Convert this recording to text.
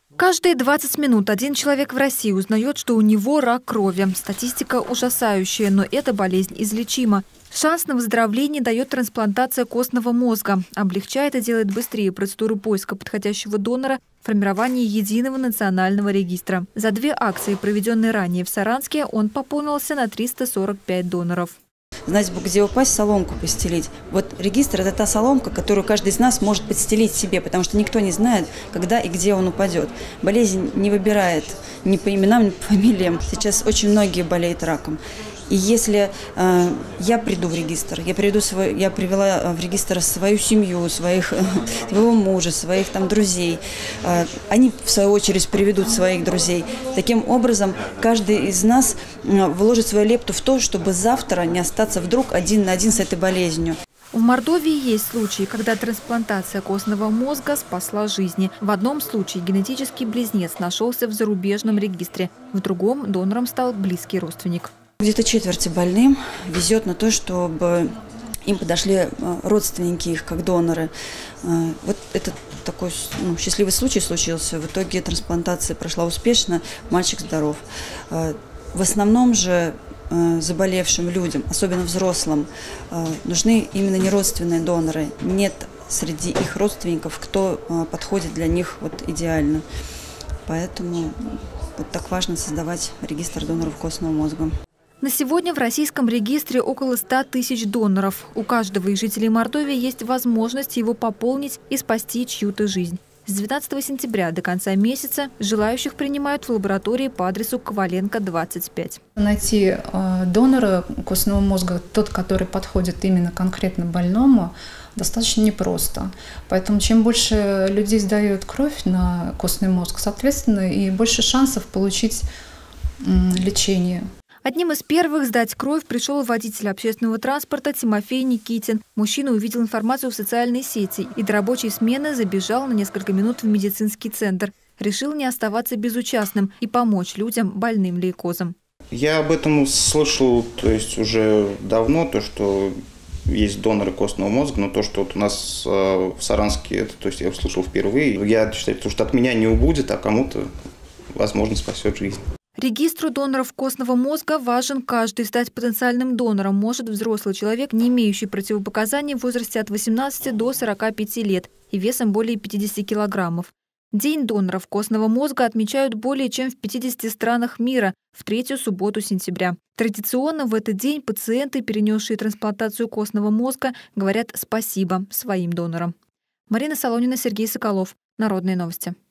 Каждые 20 минут один человек в России узнает, что у него рак крови. Статистика ужасающая, но эта болезнь излечима. Шанс на выздоровление дает трансплантация костного мозга. Облегчает и делает быстрее процедуру поиска подходящего донора, формирование единого национального регистра. За 2 акции, проведенные ранее в Саранске, он пополнился на 345 доноров. Знать бы, где упасть, соломку постелить. Вот регистр – это та соломка, которую каждый из нас может подстелить себе, потому что никто не знает, когда и где он упадет. Болезнь не выбирает ни по именам, ни по фамилиям. Сейчас очень многие болеют раком. И если я приду в регистр, я привела в регистр свою семью, своего мужа, своих друзей, они в свою очередь приведут своих друзей. Таким образом, каждый из нас вложит свою лепту в то, чтобы завтра не остаться вдруг один на один с этой болезнью. В Мордовии есть случаи, когда трансплантация костного мозга спасла жизни. В одном случае генетический близнец нашелся в зарубежном регистре, в другом донором стал близкий родственник. Где-то четверти больным везет на то, чтобы им подошли родственники их как доноры. Вот это такой счастливый случай случился. В итоге трансплантация прошла успешно, мальчик здоров. В основном же заболевшим людям, особенно взрослым, нужны именно неродственные доноры. Нет среди их родственников, кто подходит для них идеально. Поэтому так важно создавать регистр доноров костного мозга. На сегодня в российском регистре около 100 тысяч доноров. У каждого из жителей Мордовии есть возможность его пополнить и спасти чью-то жизнь. С 12 сентября до конца месяца желающих принимают в лаборатории по адресу Коваленко, 25. Найти донора костного мозга, тот, который подходит именно конкретно больному, достаточно непросто. Поэтому чем больше людей сдают кровь на костный мозг, соответственно, и больше шансов получить лечение. Одним из первых сдать кровь пришел водитель общественного транспорта Тимофей Никитин. Мужчина увидел информацию в социальной сети и до рабочей смены забежал на несколько минут в медицинский центр. Решил не оставаться безучастным и помочь людям, больным лейкозом. Я об этом слышал, уже давно, что есть доноры костного мозга, но то, что у нас в Саранске, я услышал впервые. Я считаю, что от меня не убудет, а кому-то, возможно, спасет жизнь. Регистру доноров костного мозга важен каждый. Стать потенциальным донором может взрослый человек, не имеющий противопоказаний в возрасте от 18 до 45 лет и весом более 50 килограммов. День доноров костного мозга отмечают более чем в 50 странах мира в 3-ю субботу сентября. Традиционно в этот день пациенты, перенесшие трансплантацию костного мозга, говорят спасибо своим донорам. Марина Солонина, Сергей Соколов. Народные новости.